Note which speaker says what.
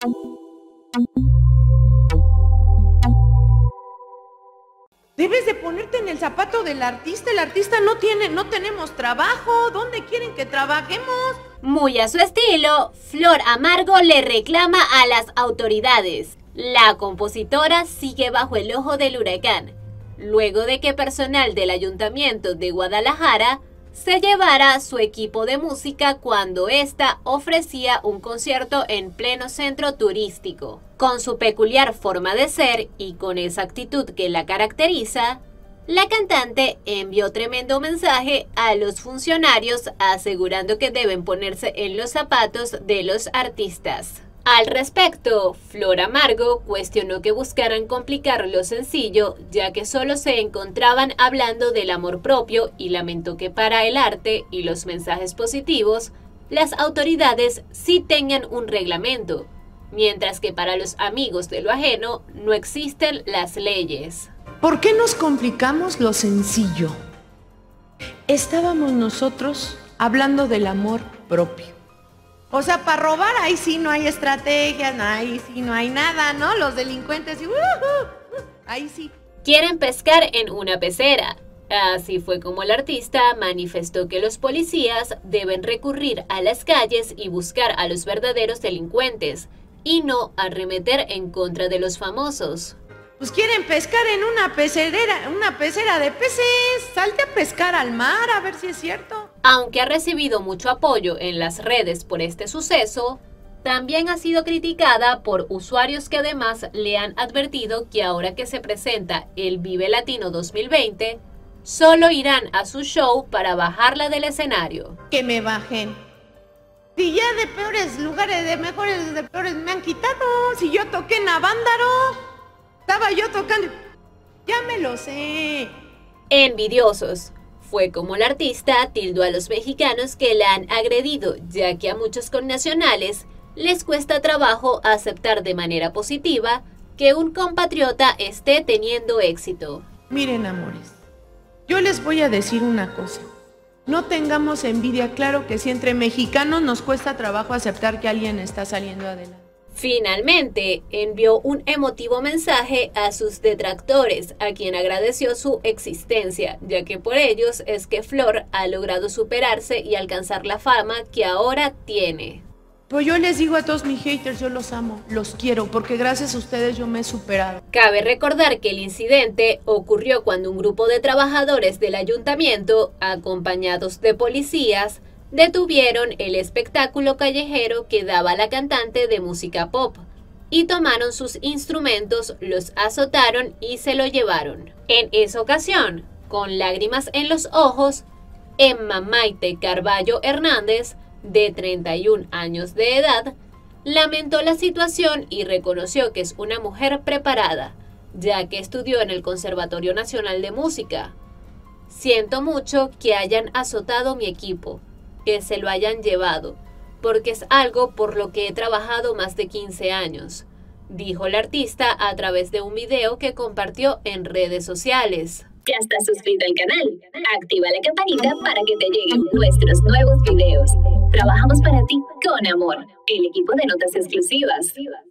Speaker 1: Debes de ponerte en el zapato del artista. El artista no tenemos trabajo. ¿Dónde quieren que trabajemos?
Speaker 2: Muy a su estilo, Flor Amargo le reclama a las autoridades. La compositora sigue bajo el ojo del huracán, luego de que personal del Ayuntamiento de Guadalajara se llevara su equipo de música cuando ésta ofrecía un concierto en pleno centro turístico. Con su peculiar forma de ser y con esa actitud que la caracteriza, la cantante envió tremendo mensaje a los funcionarios asegurando que deben ponerse en los zapatos de los artistas. Al respecto, Flor Amargo cuestionó que buscaran complicar lo sencillo, ya que solo se encontraban hablando del amor propio y lamentó que para el arte y los mensajes positivos, las autoridades sí tengan un reglamento, mientras que para los amigos de lo ajeno no existen las leyes.
Speaker 1: ¿Por qué nos complicamos lo sencillo? Estábamos nosotros hablando del amor propio. O sea, para robar ahí sí no hay estrategias, ahí sí no hay nada, ¿no? Los delincuentes, ahí sí.
Speaker 2: Quieren pescar en una pecera. Así fue como el artista manifestó que los policías deben recurrir a las calles y buscar a los verdaderos delincuentes, y no arremeter en contra de los famosos.
Speaker 1: Pues quieren pescar en una pecera de peces. Salte a pescar al mar, a ver si es cierto.
Speaker 2: Aunque ha recibido mucho apoyo en las redes por este suceso, también ha sido criticada por usuarios que además le han advertido que ahora que se presenta el Vive Latino 2020, solo irán a su show para bajarla del escenario.
Speaker 1: Que me bajen. Si ya de peores lugares, de mejores, de peores me han quitado. Si yo toqué en Avándaro, estaba yo tocando. Ya me lo sé.
Speaker 2: Envidiosos. Fue como el artista tildó a los mexicanos que la han agredido, ya que a muchos connacionales les cuesta trabajo aceptar de manera positiva que un compatriota esté teniendo éxito.
Speaker 1: Miren, amores, yo les voy a decir una cosa. No tengamos envidia, claro que sí, entre mexicanos nos cuesta trabajo aceptar que alguien está saliendo adelante.
Speaker 2: Finalmente, envió un emotivo mensaje a sus detractores, a quien agradeció su existencia, ya que por ellos es que Flor ha logrado superarse y alcanzar la fama que ahora tiene.
Speaker 1: Pues yo les digo a todos mis haters, yo los amo, los quiero, porque gracias a ustedes yo me he superado.
Speaker 2: Cabe recordar que el incidente ocurrió cuando un grupo de trabajadores del ayuntamiento, acompañados de policías, detuvieron el espectáculo callejero que daba la cantante de música pop y tomaron sus instrumentos, los azotaron y se lo llevaron. En esa ocasión, con lágrimas en los ojos, Emma Maite Carballo Hernández, de 31 años de edad, lamentó la situación y reconoció que es una mujer preparada, ya que estudió en el Conservatorio Nacional de Música. Siento mucho que hayan azotado mi equipo, que se lo hayan llevado, porque es algo por lo que he trabajado más de 15 años, dijo el artista a través de un video que compartió en redes sociales.
Speaker 3: ¿Ya estás suscrito al canal? Activa la campanita para que te lleguen nuestros nuevos videos. Trabajamos para ti con amor, el equipo de Notas Exclusivas.